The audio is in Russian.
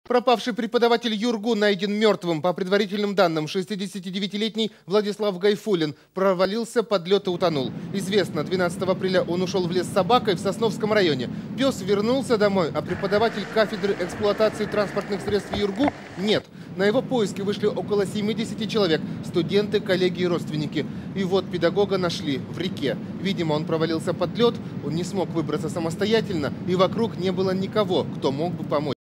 Пропавший преподаватель ЮрГУ найден мертвым. По предварительным данным, 69-летний Владислав Гайфуллин провалился под лед и утонул. Известно, 12 апреля он ушел в лес с собакой в Сосновском районе. Пес вернулся домой, а преподаватель кафедры эксплуатации транспортных средств ЮрГУ нет. На его поиски вышли около 70 человек – студенты, коллеги и родственники. И вот педагога нашли в реке. Видимо, он провалился под лед, он не смог выбраться самостоятельно, и вокруг не было никого, кто мог бы помочь.